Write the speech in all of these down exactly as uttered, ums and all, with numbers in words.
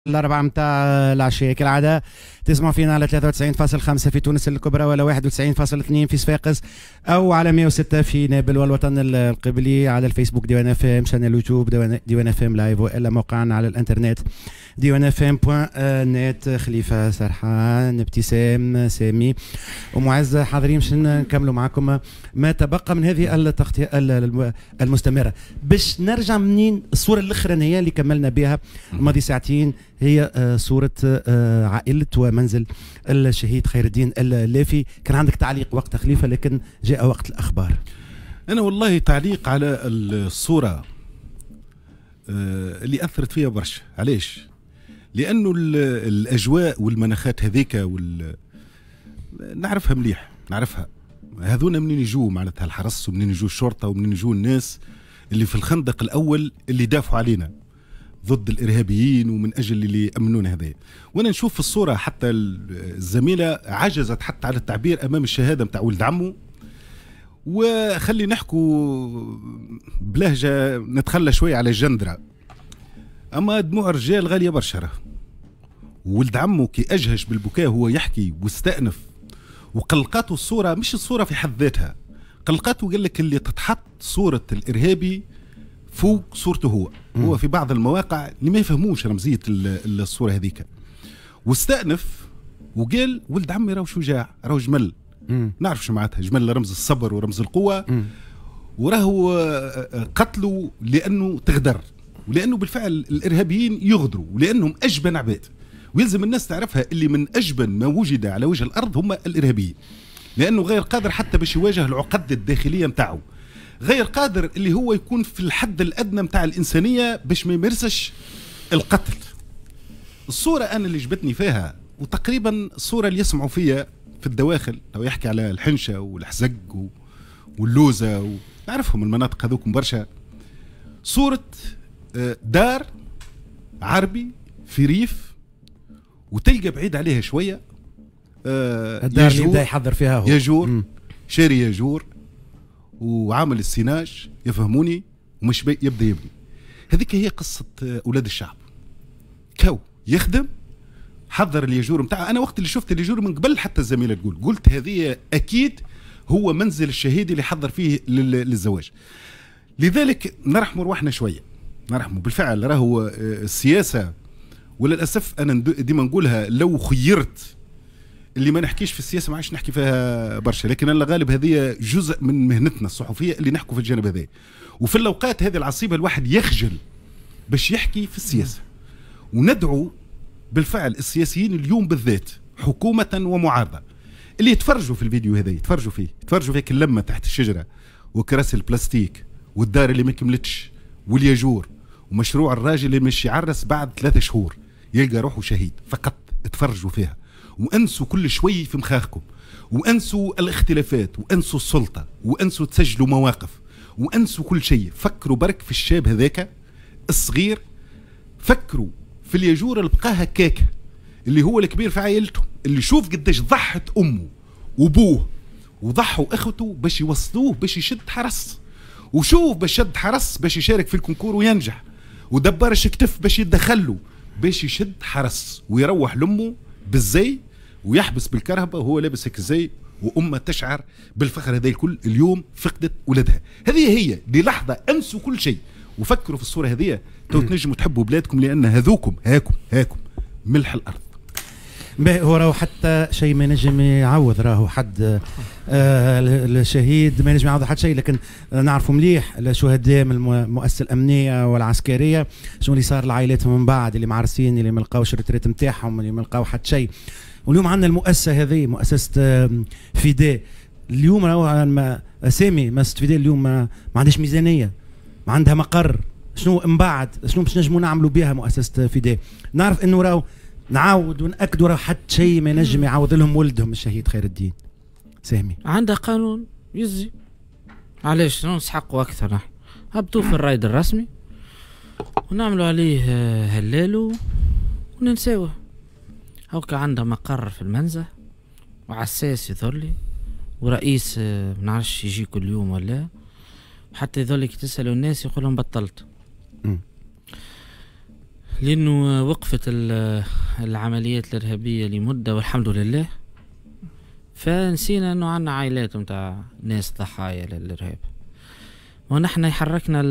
الأربعة متاع العشية كالعادة تسمعوا فينا على ثلاثة وتسعين فاصلة خمسة في تونس الكبرى ولا واحد وتسعين فاصلة اثنين في صفاقس أو على مئة وستة في نابل والوطن القبلي، على الفيسبوك ديوان اف ام، شانل اليوتيوب ديوان اف ام لايف، والا موقعنا على الانترنت ديوان اف ام بوان نت. خليفة سرحان، ابتسام، سامي ومعز حاضرين باش نكملوا معكم ما تبقى من هذه التغطية المستمرة. باش نرجع منين الصورة الأخرانية اللي كملنا بها ماضي ساعتين، هي صورة عائلة ومنزل الشهيد خير الدين اللافي. كان عندك تعليق وقت خليفة، لكن جاء وقت الأخبار. أنا والله تعليق على الصورة اللي أثرت فيها برشا. علاش؟ لأنه الأجواء والمناخات هذيك وال... نعرفها مليح، نعرفها هذونا منين يجوا معناتها الحرس، ومنين يجوا الشرطة، ومنين يجوا الناس اللي في الخندق الأول اللي دافعوا علينا ضد الإرهابيين ومن أجل اللي يأمنونا. هذا وأنا نشوف في الصورة حتى الزميلة عجزت حتى على التعبير أمام الشهادة متاع ولد عمه. وخلي نحكوا بلهجة نتخلى شوية على الجندرة، أما دموع الرجال غالية برشا. ولد عمه كي أجهش بالبكاء هو يحكي واستأنف، وقلقاته الصورة، مش الصورة في حد ذاتها، قلقاته قال لك اللي تتحط صورة الإرهابي فوق صورته هو. م. هو في بعض المواقع اللي ما يفهموش رمزية الصورة هذيك، واستأنف وقال ولد عمي راهو شجاع، راهو جمل. م. نعرف شو معناتها جمل، رمز الصبر ورمز القوة. م. وراهو قتلوا لأنه تغدر، ولأنه بالفعل الإرهابيين يغدروا، ولأنهم أجبن عباد. ويلزم الناس تعرفها اللي من أجبن ما وجد على وجه الأرض هم الإرهابيين، لأنه غير قادر حتى باش يواجه العقد الداخلية متاعه، غير قادر اللي هو يكون في الحد الأدنى متاع الإنسانية باش ما يمارسش القتل. الصورة أنا اللي جبتني فيها، وتقريبا الصورة اللي يسمعوا فيها في الدواخل لو يحكي على الحنشة والحزق واللوزة، ونعرفهم المناطق هذوكم برشا، صورة دار عربي في ريف، وتلقى بعيد عليها شوية الدار اللي يبدا يحضر فيها هو ياجور، شاري ياجور وعامل السيناج، يفهموني، ومش يبدا يبني. هذيك هي قصة أولاد الشعب. كو يخدم، حضر الياجور متاعه. أنا وقت اللي شفت الياجور من قبل حتى الزميلة تقول، قلت هذه أكيد هو منزل الشهيد اللي حضر فيه للزواج. لذلك نرحموا روحنا شوية، نرحموا بالفعل. راهو السياسة وللأسف أنا ديما نقولها، لو خيرت اللي ما نحكيش في السياسة ما عادش نحكي فيها برشا، لكن أنا غالب هذه جزء من مهنتنا الصحفية اللي نحكوا في الجانب هذا. وفي الأوقات هذه العصيبة الواحد يخجل باش يحكي في السياسة. وندعو بالفعل السياسيين اليوم بالذات حكومة ومعارضة اللي يتفرجوا في الفيديو هذا، يتفرجوا فيه، يتفرجوا فيك اللمة تحت الشجرة وكراسي البلاستيك والدار اللي ما كملتش والياجور ومشروع الراجل اللي مش يعرس بعد ثلاثة شهور يلقى روحه شهيد. فقط اتفرجوا فيها وانسوا كل شوي في مخاخكم، وانسوا الاختلافات، وانسوا السلطة، وانسوا تسجلوا مواقف، وانسوا كل شيء. فكروا برك في الشاب هذاك الصغير، فكروا في الياجور اللي بقاها كاكا، اللي هو الكبير في عائلته، اللي شوف قديش ضحت امه وابوه وضحوا اخوته باش يوصلوه باش يشد حرس، وشوف باش شد حرس باش يشارك في الكونكور وينجح، ودبرش كتف باش يتدخلوا باش يشد حرس ويروح لامه بالزي ويحبس بالكرهبه وهو لابس هيك الزي، وامه تشعر بالفخر. هذا الكل اليوم فقدت ولدها. هذه هي للحظه انسوا كل شيء وفكروا في الصوره هذه. تو تنجموا تحبوا بلادكم لان هذوكم هاكم هاكم ملح الارض. هو راهو حتى شيء ما نجم يعوض، راهو حد آه الشهيد ما نجم يعوض حد شيء، لكن نعرفوا مليح الشهداء من المؤسسه الامنيه والعسكريه شنو اللي صار لعائلاتهم من بعد، اللي معرسين، اللي ما لقاوش الريتريت نتاعهم، اللي ما لقاو حد شيء. واليوم عندنا المؤسسه هذه مؤسسه فداء. اليوم راهو سامي مؤسسه فداء اليوم ما, ما عندهاش ميزانيه، ما عندها مقر. شنو من بعد شنو باش نجموا نعملوا بها مؤسسه فداء؟ نعرف انه راهو نعاود ونأكدوا راه حد شيء ما ينجم يعوض لهم ولدهم الشهيد خير الدين. سامي عندها قانون يزي، علاش نسحقوا اكثر؟ نحن هبطوه في الرايد الرسمي ونعملوا عليه هلالو وننساوه. هوكا عندها مقر في المنزه وعساس يظلي ورئيس ما نعرفش يجي كل يوم ولا، حتى يظل كي تسالوا الناس يقول لهم بطلت. لأنه وقفت العمليات الإرهابية لمدة والحمد لله، فنسينا أنه عنا عائلات متاع ناس ضحايا للإرهاب، ونحن حركنا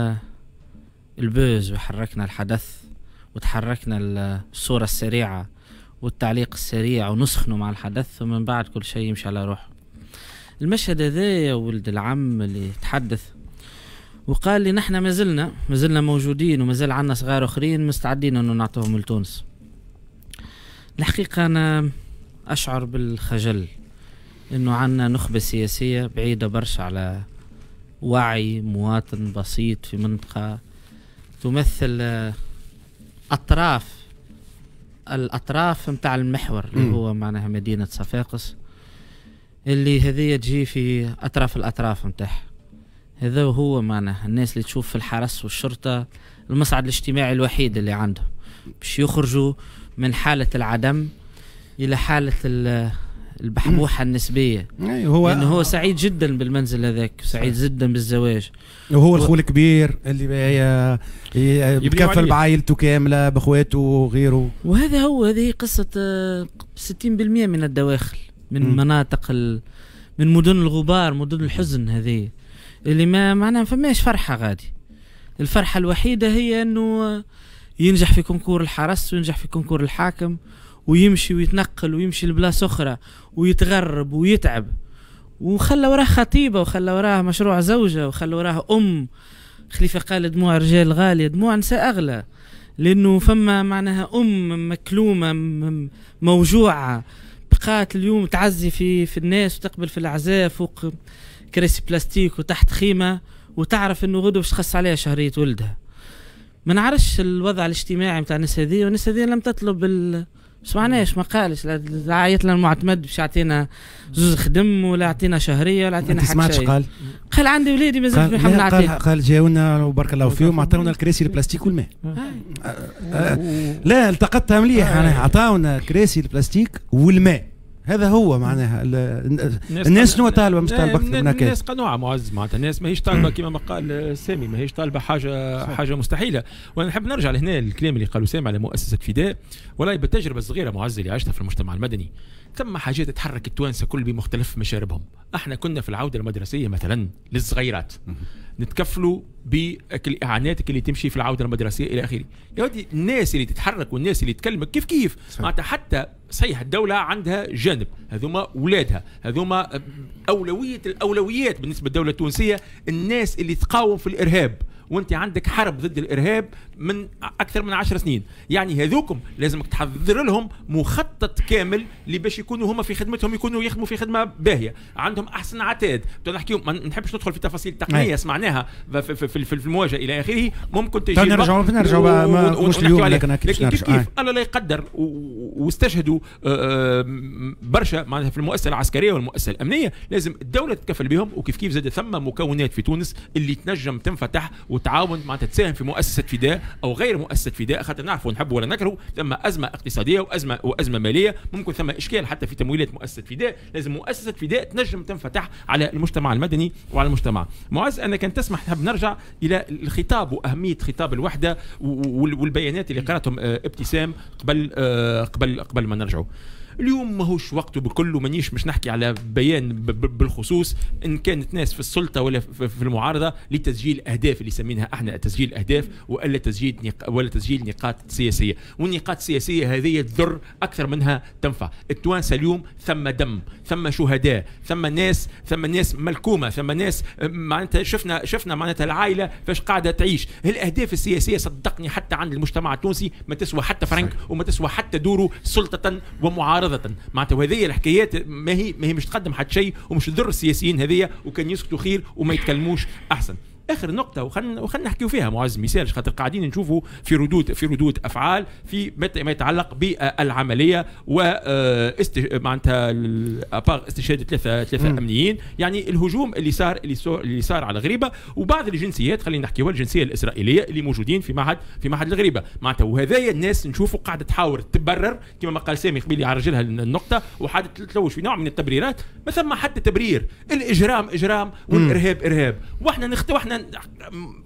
البوز وحركنا الحدث وتحركنا الصورة السريعة والتعليق السريع ونسخنه مع الحدث، ومن بعد كل شيء يمشي على روحه. المشهد هذا يا ولد العم اللي تحدث وقال لي نحن ما زلنا ما زلنا موجودين وما زال عنا صغار اخرين مستعدين انه نعطوهم لتونس. الحقيقه انا اشعر بالخجل انه عنا نخبه سياسيه بعيده برشا على وعي مواطن بسيط في منطقه تمثل اطراف الاطراف متاع المحور اللي هو معناها مدينه صفاقس، اللي هذه تجي في اطراف الاطراف متاعها. هذا هو معناها الناس اللي تشوف في الحرس والشرطة المصعد الاجتماعي الوحيد اللي عندهم باش يخرجوا من حالة العدم إلى حالة البحبوحة النسبية. هو لأنه هو سعيد جدا بالمنزل هذاك، سعيد جدا بالزواج، وهو الخو الكبير اللي بكفل بعائلته كاملة بأخواته وغيره. وهذا هو هذه قصة ستين بالمئة من الدواخل من م. مناطق ال... من مدن الغبار، مدن الحزن هذه اللي ما معناها فماش فرحة غادي. الفرحة الوحيدة هي انه ينجح في كونكور الحرس وينجح في كونكور الحاكم ويمشي ويتنقل ويمشي لبلاص اخرى ويتغرب ويتعب، وخلى وراه خطيبة وخلى وراه مشروع زوجة وخلى وراه ام. خليفة قال دموع رجال غالية دموع نساء اغلى، لانه فما معناها ام مكلومة موجوعة بقات اليوم تعزي في في الناس وتقبل في العزاء فوق كراسي بلاستيك وتحت خيمة، وتعرف انه غدو باش تخص عليها شهرية ولدها. ما نعرفش الوضع الاجتماعي متاع الناس هذه، والناس هذه لم تطلب ال... سمعناش ما قالش لا عيط لنا المعتمد باش يعطينا زوز خدم ولا يعطينا شهرية ولا يعطينا حاجة شيء. قال قال عندي ولادي مازال في محمد قال قال جاونا وبارك الله فيهم عطاونا الكراسي البلاستيك والماء. لا التقطتها مليح، انا عطاونا كراسي البلاستيك والماء. هذا هو معناها الناس شنو طالبه مش طالبه اكثر من هكا. الناس قنوعه معز معناتها الناس ماهيش طالبه كما ما قال سامي، ماهيش طالبه حاجه صح. حاجه مستحيله. وانا نحب نرجع لهنا الكلام اللي قالوا سامي على مؤسسه فداء، والله بالتجربه الصغيره معز اللي عشتها في المجتمع المدني ثم حاجات تحرك التوانسه كل بمختلف مشاربهم. احنا كنا في العوده المدرسيه مثلا للصغيرات نتكفلوا بالاعانات اللي تمشي في العوده المدرسيه الى اخره. يا ودي الناس اللي تتحرك والناس اللي تتكلم كيف كيف معناتها حتى صحيح الدوله عندها جانب، هذوما اولادها، هذوما اولويه الاولويات بالنسبه للدوله التونسيه الناس اللي تقاوم في الارهاب، وانت عندك حرب ضد الارهاب من اكثر من عشر سنين. يعني هذوكم لازمك تحضر لهم مخطط كامل اللي باش يكونوا هما في خدمتهم يكونوا يخدموا في خدمه باهيه، عندهم احسن عتاد. نحكيهم ما نحبش ندخل في تفاصيل تقنيه سمعناها في, في, في, في المواجهه الى اخره، ممكن تجي نرجعوا نرجعوا مش اليوم لكن لكن كيف كيف الله لا يقدر واستشهدوا برشا معناتها في المؤسسه العسكريه والمؤسسه الامنيه، لازم الدوله تتكفل بهم. وكيف كيف زاد ثم مكونات في تونس اللي تنجم تنفتح وتعاون معناتها تساهم في مؤسسه فداء او غير مؤسسه فداء، خاطر نعرفوا نحبوا ولا نكرهوا ثم ازمه اقتصاديه وازمه وازمه ماليه، ممكن ثم اشكال حتى في تمويلات مؤسسه فداء. لازم مؤسسه فداء تنجم تنفتح على المجتمع المدني وعلى المجتمع. معز انا كان تسمح نحب نرجع الى الخطاب واهميه خطاب الوحده والبيانات اللي قراتهم ابتسام قبل قبل قبل ما نرجعوا. اليوم ماهوش وقته بكل، ومانيش مش نحكي على بيان بالخصوص ان كانت ناس في السلطه ولا في المعارضه لتسجيل اهداف اللي سميناها احنا تسجيل اهداف ولا تسجيل نق... ولا تسجيل نقاط سياسيه. والنقاط السياسيه هذه تضر اكثر منها تنفع. التوانسه اليوم ثم دم، ثم شهداء، ثم ناس ثم ناس ملكومه، ثم ناس معناتها شفنا شفنا معناتها العائله فاش قاعده تعيش. الاهداف السياسيه صدقني حتى عند المجتمع التونسي ما تسوى حتى فرنك وما تسوى حتى دوره سلطه ومعارضه معناتها. وهذه الحكايات ما هي ما هي مش تقدم حتى شيء ومش تضر السياسيين هذيا، وكان يسكتوا خير وما يتكلموش احسن. اخر نقطه وخلنا وخلنا نحكيو فيها معز مثال خاطر قاعدين نشوفوا في ردود في ردود افعال في ما يتعلق بالعمليه و معناتها استشهاد ثلاثه ثلاثه امنيين. يعني الهجوم اللي صار اللي صار اللي صار على الغريبه وبعض الجنسيات، خلينا نحكيوا الجنسيه الاسرائيليه اللي موجودين في معهد في معهد الغريبه معناتها. وهذايا الناس نشوفوا قاعده تحاول تبرر كما ما قال سامي قبيل على رجلها النقطه وحاده تلوش في نوع من التبريرات. ما ثم حتى تبرير. الاجرام اجرام والارهاب ارهاب، واحنا نخت واحنا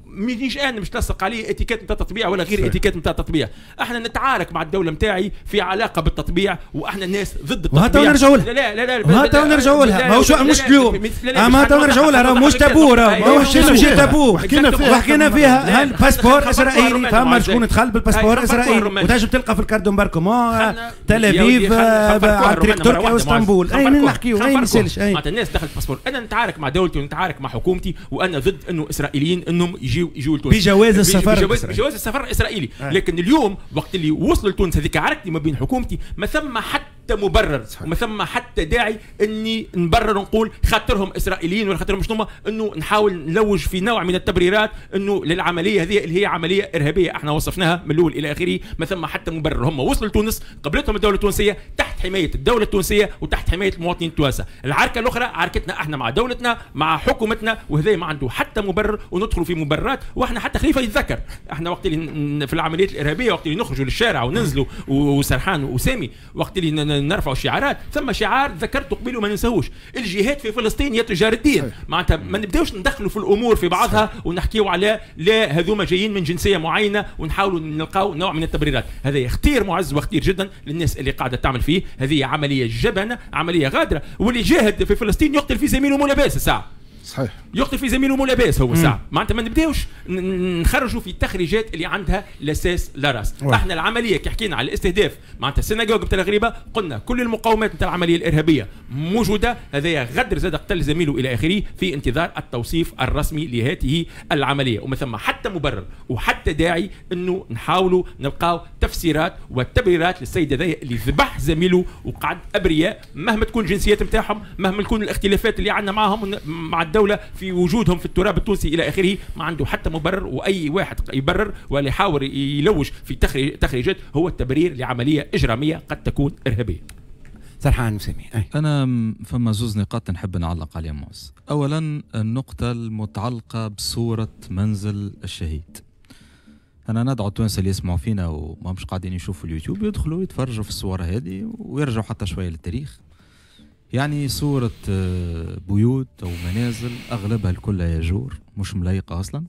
مش انا مش تلصق عليه اتيكيت نتاع تطبيع ولا غير اتيكيت نتاع تطبيع. احنا نتعارك مع الدوله نتاعي في علاقه بالتطبيع، واحنا الناس ضد التطبيع. وهاتوا نرجعوا لها. لا لا لا وهاتوا نرجعوا لها. ماهوش مش اليوم. اما هاتوا نرجعوا لها، مش تابو، ماهوش شيء تابو. حكينا فيها وحكينا فيها. الباسبور اسرائيلي، فما شكون دخل بالباسبور اسرائيلي وتنجم تلقى في الكاردون باركم تل ابيب على طريق تركيا واسطنبول. اي نحكيو اي مسالش. اي معناتها الناس دخلت باسبور. انا نتعارك مع دولتي ونتعارك مع حكومتي، وانا ضد انه اسرائيليين انهم يجيو يجوا لتونس بجواز السفر بجواز, بجواز السفر الاسرائيلي. آه. لكن اليوم وقت اللي وصلوا لتونس هذيك عركتي ما بين حكومتي، ما ثم حتى مبرر وما ثم حتى داعي اني نبرر ونقول خاطرهم اسرائيليين ولا خاطرهم شنو، انه نحاول نلوج في نوع من التبريرات انه للعمليه هذه اللي هي عمليه ارهابيه احنا وصفناها من الاول الى اخره. ما ثم حتى مبرر. هم وصلوا لتونس، قبلتهم الدوله التونسيه تحت حمايه الدوله التونسيه وتحت حمايه المواطنين التوانسه. العركه الاخرى عركتنا احنا مع دولتنا مع حكومتنا، وهذا ما عنده حتى مبرر وندخلوا في مبررات. واحنا حتى خليفه يتذكر احنا وقت اللي في العمليات الارهابيه، وقت اللي نخرجوا للشارع وننزلوا وسرحان وسامي، وقت اللي نرفعوا شعارات، ثم شعار ذكرته قبل وما ننساهوش، الجهاد في فلسطين يا تجار الدين. معناتها ما نبداوش ندخلوا في الامور في بعضها ونحكيوا على لا هذوما جايين من جنسيه معينه ونحاولوا نلقاو نوع من التبريرات. هذا اختيار معز واختيار جدا للناس اللي قاعده تعمل فيه. هذه عمليه جبنه، عمليه غادره. واللي جاهد في فلسطين يقتل في زميله مو لاباس الساعه. صحيح. يقتل في زميله مو لاباس هو الساعه. معناتها ما نبداوش نخرجوا في التخريجات اللي عندها لاساس لا راس. احنا العمليه كي حكينا على الاستهداف معناتها السيناغوغ بتاع الغريبه، قلنا كل المقومات نتاع العمليه الارهابيه موجوده. هذايا غدر زاد قتل زميله الى اخره في انتظار التوصيف الرسمي لهذه العمليه. وما ثم حتى مبرر وحتى داعي انه نحاولوا نلقاو تفسيرات وتبريرات للسيد هذايا اللي ذبح زميله وقعد ابرياء، مهما تكون الجنسيات نتاعهم، مهما تكون الاختلافات اللي عندنا معهم مع الدولة في وجودهم في التراب التونسي الى اخره. ما عنده حتى مبرر. واي واحد يبرر ولا يحاول يلوج في تخريجات هو التبرير لعمليه اجراميه قد تكون ارهابيه. سرحان وسامي. انا فما زوز نقاط نحب نعلق عليهم موز. اولا النقطه المتعلقه بصوره منزل الشهيد. انا ندعو التوانسه اللي يسمعوا فينا وما مش قاعدين يشوفوا اليوتيوب يدخلوا يتفرجوا في الصور هذه ويرجعوا حتى شويه للتاريخ. يعني صورة بيوت أو منازل أغلبها الكل يجور مش ملايقة أصلا.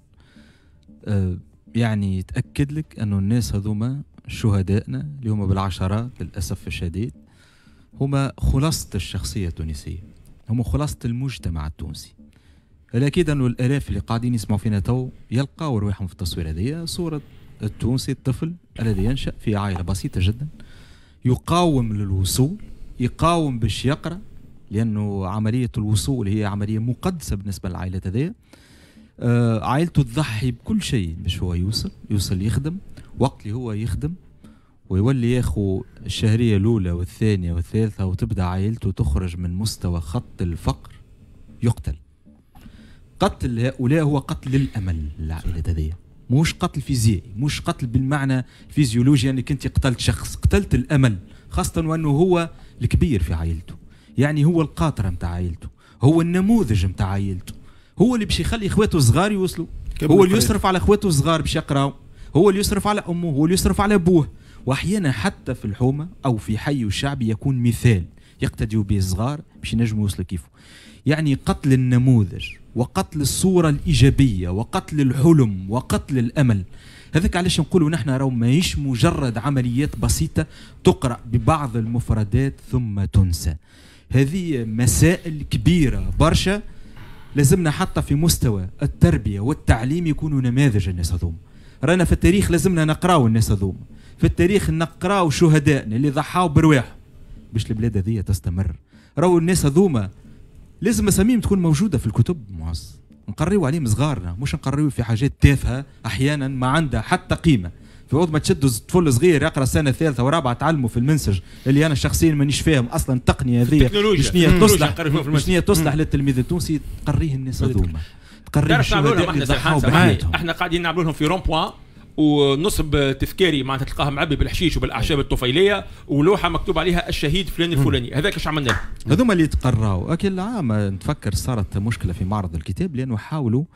يعني تأكد لك أنه الناس هذوما شهدائنا اللي هم بالعشرات للأسف الشديد، هما خلاصة الشخصية التونسية، هم خلاصة المجتمع التونسي. الأكيد أنه الآلاف اللي قاعدين يسمعوا فينا تو يلقاوا رواحهم في التصوير هذه صورة التونسي الطفل الذي ينشأ في عائلة بسيطة جدا، يقاوم للوصول، يقاوم باش يقرأ، لأنه عملية الوصول هي عملية مقدسة بالنسبة للعائلة هذه. آه عائلته تضحي بكل شيء باش هو يوصل يوصل يخدم. وقت اللي هو يخدم ويولي ياخو الشهرية الأولى والثانية والثالثة وتبدأ عائلته تخرج من مستوى خط الفقر، يقتل. قتل هؤلاء هو قتل للأمل للعائلة هذه، مش قتل فيزيائي، مش قتل بالمعنى الفيزيولوجي انك انت قتلت شخص، قتلت الأمل، خاصة وأنه هو الكبير في عائلته، يعني هو القاطرة متاع عائلته، هو النموذج متاع عائلته، هو اللي باش يخلي اخواته الصغار يوصلوا، هو اللي يصرف على اخواته الصغار باش يقراوا، هو اللي يصرف على امه، هو اللي يصرف على ابوه. واحيانا حتى في الحومه او في حي الشعبي يكون مثال يقتديوا به الصغار باش ينجموا يوصلوا كيفه. يعني قتل النموذج وقتل الصوره الايجابيه وقتل الحلم وقتل الامل. هذاك علاش نقولوا نحن راهو ماهيش مجرد عمليات بسيطه تقرا ببعض المفردات ثم تنسى. هذه مسائل كبيره برشا، لازمنا حتى في مستوى التربيه والتعليم يكونوا نماذج الناس هذوما. رانا في التاريخ لازمنا نقراو الناس هذوما، في التاريخ نقراو شهدائنا اللي ضحاو برواحهم باش البلاد هذه تستمر. راهو الناس هذوما لازم مساميهم تكون موجوده في الكتب معز، نقريو عليهم صغارنا، مش نقريو في حاجات تافهه احيانا ما عندها حتى قيمه. في عوض ما تشدوا طفل صغير يقرا سنه ثالثه ورابعه تعلموا في المنسج اللي انا شخصيا مانيش فاهم اصلا التقنيه هذه شنو تصلح شنو تصلح للتلميذ التونسي، تقريه الناس هذوما، تقريه الشهداء اللي ضحاو بحياتهم. احنا قاعدين نعملوا لهم في رون بوان ونصب تذكاري معناتها تلقاها معبي بالحشيش وبالاعشاب الطفيليه ولوحه مكتوب عليها الشهيد فلان الفلاني. هذاك ايش عملنا له؟ هذوما اللي تقراوا. اكل عام نتفكر صارت مشكله في معرض الكتاب لانه حاولوا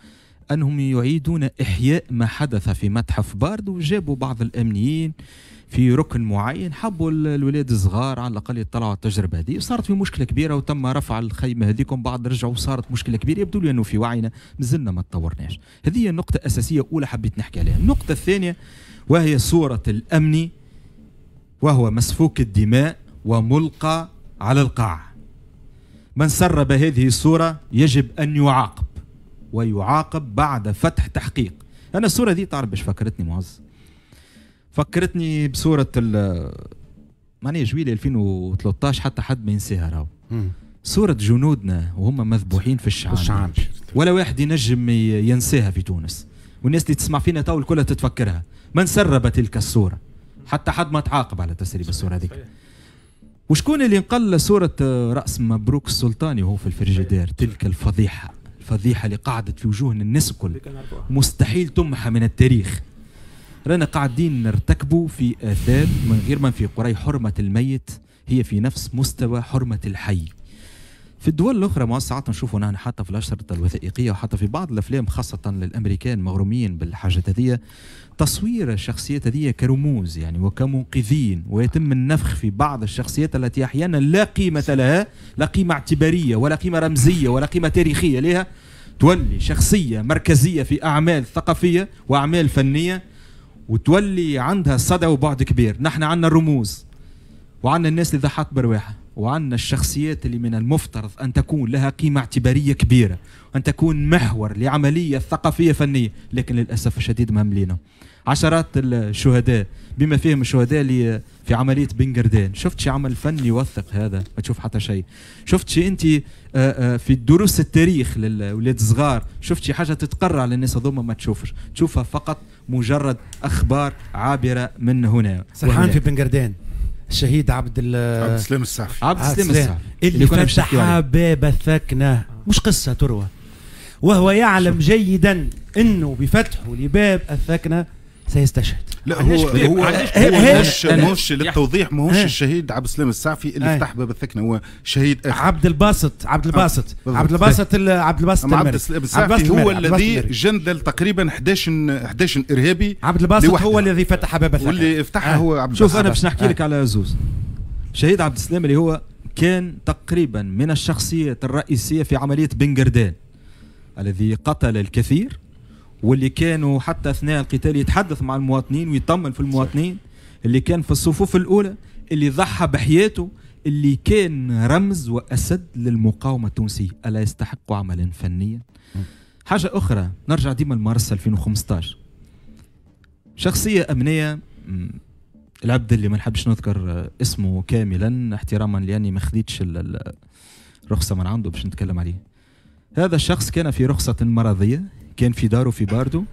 أنهم يعيدون إحياء ما حدث في متحف باردو، وجابوا بعض الأمنيين في ركن معين، حبوا الولاد الصغار على الأقل يطلعوا على التجربة هذه، وصارت في مشكلة كبيرة وتم رفع الخيمة هذيكم، بعد رجعوا وصارت مشكلة كبيرة. يبدو لي أنه في وعينا مازلنا ما تطورناش. هذه هي النقطة الأساسية أولى حبيت نحكي عليها. النقطة الثانية وهي صورة الأمني، وهو مسفوك الدماء وملقى على القاع. من سرب هذه الصورة يجب أن يعاقب، ويعاقب بعد فتح تحقيق. أنا الصورة دي تعرف باش فكرتني معز؟ فكرتني بصورة معناها جويلة ألفين وثلاثة عشر، حتى حد ما ينساها راهو. صورة جنودنا وهم مذبوحين في الشعاب، ولا واحد ينجم ينساها في تونس، والناس اللي تسمع فينا تو الكل تتفكرها. من سرب تلك الصورة؟ حتى حد ما تعاقب على تسريب الصورة هذيك. وشكون اللي نقل صورة رأس مبروك السلطاني وهو في الفريجيدير؟ تلك الفضيحة، الفضيحة اللي قعدت في وجوه الناس الكل، مستحيل تمحى من التاريخ. رانا قاعدين نرتكبوا في آثام من غير ما في قري. حرمة الميت هي في نفس مستوى حرمة الحي. في الدول الأخرى ما ساعات نشوفوا نحن حتى في الأشرطة الوثائقية وحتى في بعض الأفلام خاصة للأمريكان مغرومين بالحاجة هذه، تصوير الشخصيات هذه كرموز يعني وكمنقذين، ويتم النفخ في بعض الشخصيات التي أحيانا لا قيمة لها، لا قيمة اعتبارية ولا قيمة رمزية ولا قيمة تاريخية لها، تولي شخصية مركزية في أعمال ثقافية وأعمال فنية، وتولي عندها صدى وبعد كبير. نحن عندنا الرموز، وعندنا الناس اللي ضحت برواحها، وعندنا الشخصيات اللي من المفترض أن تكون لها قيمة اعتبارية كبيرة، أن تكون محور لعملية ثقافية فنية، لكن للأسف الشديد مهملينه. عشرات الشهداء بما فيهم الشهداء اللي في عملية بنجردان، شفت شي عمل فني يوثق هذا؟ ما تشوف حتى شيء. شفت شي أنت في دروس التاريخ للولاد الصغار، شفت شي حاجة تتقرر على الناس هذوما؟ ما تشوفش، تشوفها فقط مجرد أخبار عابرة من هنا. سرحان في بنجردان الشهيد عبد عبد السلام السعفي، عبد السلام السعفي اللي, اللي فتح باب الثكنة، مش قصة تروى، وهو يعلم جيدا انه بفتحه لباب الثكنة سيستشهد. لا هو هو, هو مش مش للتوضيح، ما هوش الشهيد عبد السلام السعفي اللي فتح باب الثكنة، هو شهيد عبد الباسط عبد الباسط عبد الباسط عبد الباسط عبد السعفي هو الذي جندل تقريبا احداش احداش ارهابي. عبد الباسط هو الذي فتح باب الثكنة، واللي فتحها هو عبد شوف انا باش نحكي لك على زوز. شهيد عبد السلام اللي هو كان تقريبا من الشخصيات الرئيسية في عملية بنجردان الذي قتل الكثير، واللي كانوا حتى أثناء القتال يتحدث مع المواطنين ويطمن في المواطنين، اللي كان في الصفوف الأولى، اللي ضحى بحياته، اللي كان رمز وأسد للمقاومة التونسية. ألا يستحق عملا فنيا؟ حاجة أخرى، نرجع ديما لمارس ألفين وخمسة عشر، شخصية أمنية العبد اللي ما نحبش نذكر اسمه كاملا احتراما لاني ما خذيتش الرخصه من عنده باش نتكلم عليه. هذا الشخص كان في رخصه مرضيه، كان في داره في باردو،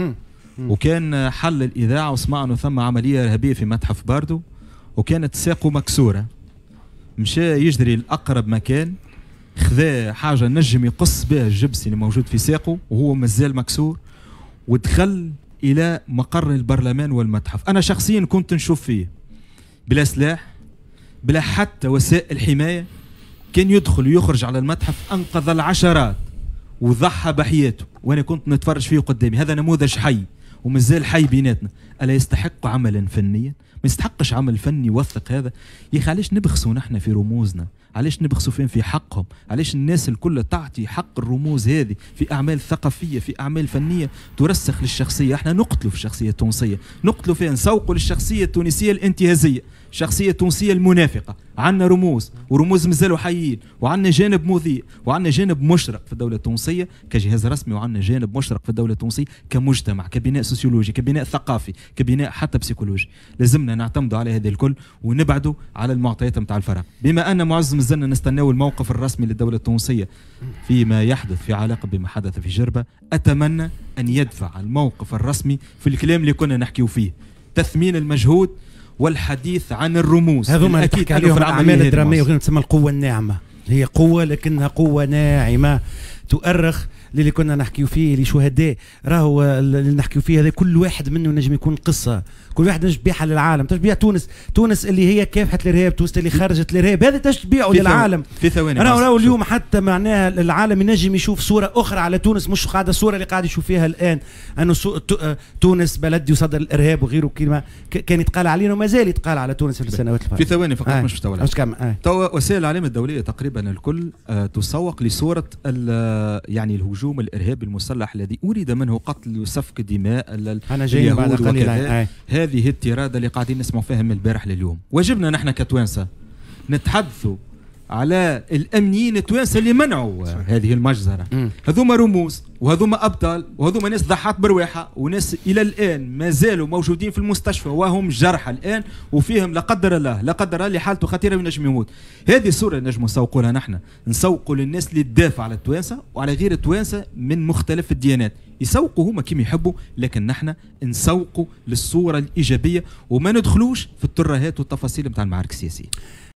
وكان حل الاذاعه وسمع انه ثم عمليه ارهابيه في متحف باردو، وكانت ساقه مكسوره. مشى يجري لاقرب مكان، خذا حاجه نجم يقص بها الجبس اللي موجود في ساقه وهو مازال مكسور، ودخل الى مقر البرلمان والمتحف. انا شخصيا كنت نشوف فيه بلا سلاح بلا حتى وسائل حمايه، كان يدخل ويخرج على المتحف، انقذ العشرات وضحى بحياته، وانا كنت نتفرج فيه قدامي. هذا نموذج حي ومازال حي بيناتنا. الا يستحق عملا فنيا؟ ما يستحقش عمل فني يوثق هذا؟ يا اخي علاش نبخسوا نحن في رموزنا؟ علاش نبخسوا فين في حقهم؟ علاش الناس الكل تعطي حق الرموز هذه في اعمال ثقافيه، في اعمال فنيه ترسخ للشخصيه؟ احنا نقتلوا في الشخصيه التونسيه، نقتلوا فيها، نسوقوا للشخصيه التونسيه الانتهازيه، الشخصيه التونسيه المنافقه. عندنا رموز ورموز مازالوا حيين، وعندنا جانب مضيء، وعندنا جانب مشرق في الدوله التونسيه كجهاز رسمي، وعندنا جانب مشرق في الدوله التونسيه كمجتمع، كبناء سوسيولوجي، كبناء ثقافي، كبناء حتى بسيكولوجي. لازمنا نعتمدوا على هذه الكل ونبعدوا على المعطيات نتاع الفرق. بما ان معز مازلنا نستناو الموقف الرسمي للدوله التونسيه فيما يحدث في علاقه بما حدث في جربه، اتمنى ان يدفع الموقف الرسمي في الكلام اللي كنا نحكيو فيه، تثمين المجهود والحديث عن الرموز. هذوما اكيد عليهم الاعمال الدراميه وغير تسمى القوه الناعمه. هي قوه لكنها قوه ناعمه تؤرخ اللي كنا نحكيو فيه اللي شهداء راهو اللي نحكيو فيه هذا كل واحد منه نجم يكون قصه، كل واحد نجم يبيعها للعالم. تشبيع تونس، تونس اللي هي كافحت الارهاب، تونس اللي خرجت الارهاب، هذا تشبيعه للعالم في ثواني. راهو راهو اليوم حتى معناها العالم ينجم يشوف صوره اخرى على تونس، مش قاعده الصوره اللي قاعد يشوف فيها الان انه تونس بلد يصدر الارهاب وغيره، كلمه كان يتقال علينا وما زال يتقال على تونس في السنوات الفاتت. في ثواني فقط آه. مش مستوعب. آه. تو وسائل الاعلام الدوليه تقريبا الكل آه تسوق لصوره يعني الهجوم الارهابي المسلح الذي اريد منه قتل وسفك دماء اليهود وكذا. هذه التراده اللي قاعدين نسمعوا فيها من البارح لليوم. واجبنا نحن كتوانسه نتحدثوا على الامنيين التوانسه اللي منعوا هذه المجزره. هذوما رموز وهذوما ابطال وهذوما ناس ضحات برواحه وناس الى الان ما زالوا موجودين في المستشفى وهم جرحى الان وفيهم لا قدر الله لا قدر الله اللي حالته خطيره وينجم يموت. هذه الصوره نجموا نسوقوا لها نحن، نسوقوا للناس اللي تدافع على التوانسه وعلى غير التوانسه من مختلف الديانات، يسوقوا هما كيما يحبوا، لكن نحن نسوقوا للصوره الايجابيه وما ندخلوش في الترهات والتفاصيل نتاع المعارك السياسيه.